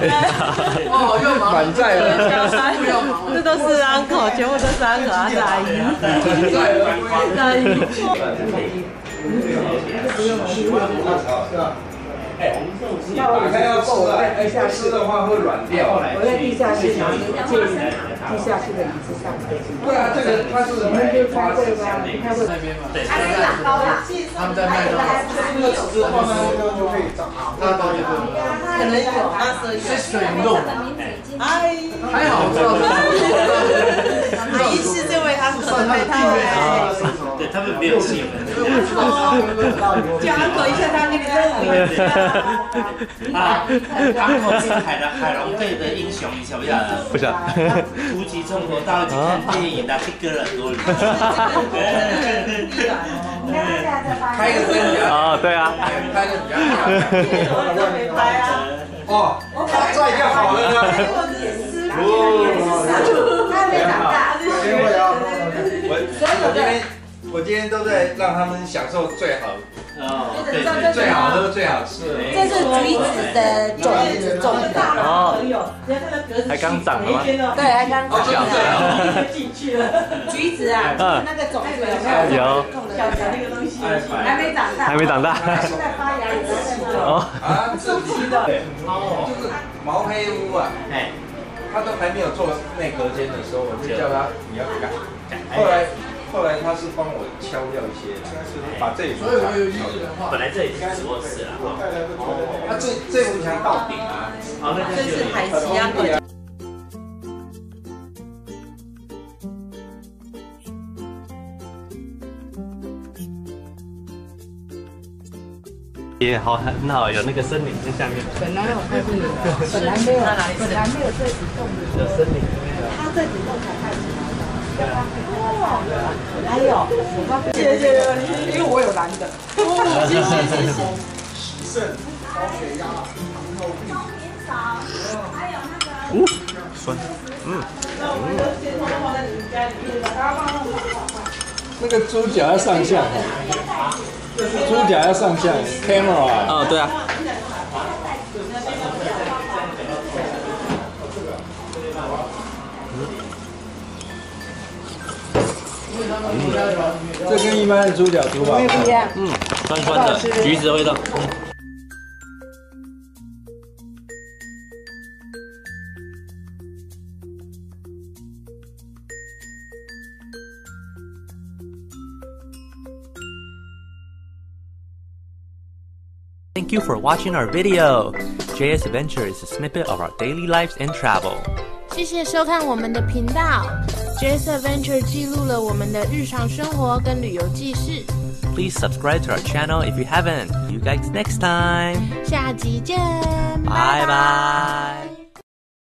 哦，又忙满载了， 这都是 uncle， 全部都是 uncle， 还是阿姨？阿姨。 打开要吃啊，不吃的话会软掉。 我在地下室拿地下室的椅子上。 对啊，这个它是你们就开会吗？开会那边嘛， 还没长高啦， 他们在卖多少？ 这个纸放在那就可以长啊。 那到底可能有是水路， 哎， 还好知道。 阿姨是这位 uncle 的配套哎。 对他们没有戏份。 叫 uncle 一下，他给你认名字啊，uncle 是海龙队的英雄，你晓不晓得？ 不晓得。 突击从头到尾去看电影的，去割耳朵里。 开个灯比较哦，对啊。 开的比较好。 我都没拍啊。 哦，这就好了呢。 他还没长大。 我今天都在让他们享受最好， 对， 最好喝、最好吃的。 这是橘子的种子。 哦，还刚长的吗？ 对，还刚长的。 进去了。 橘子啊，那个种子有没有？ 有。 小的那个东西， 还没长大。 还没长大。 在发芽的时候。 哦。 啊，这对，就是毛黑屋啊， 哎， 他都还没有做内隔间的时候，我就叫他你要改。后来他是帮我敲掉一些，把这一所以我有意思的话， 本来这里是直卧室啊， 他这幅墙到顶啊， 好，那这是海奇啊。 也好，很好，有那个森林在下面。 本来没有这几栋的， 有森林。 它这几栋才开始。还有， 谢谢， 因为我有蓝的。 谢谢。 喜肾、高血压、糖尿病。 酸。 那个猪脚要上下，猪脚要上下 ，camera 啊。 哦，对啊。 这跟一般的猪脚猪吧不一样。 酸酸的，橘子的味道。Thank you for watching our video. JS Adventure is a snippet of our daily lives and travel. 谢谢收看我们的频道 ，JS Adventure 记录了我们的日常生活跟旅游记事。 Please subscribe to our channel if you haven't. See you guys next time. 下集见， 拜拜。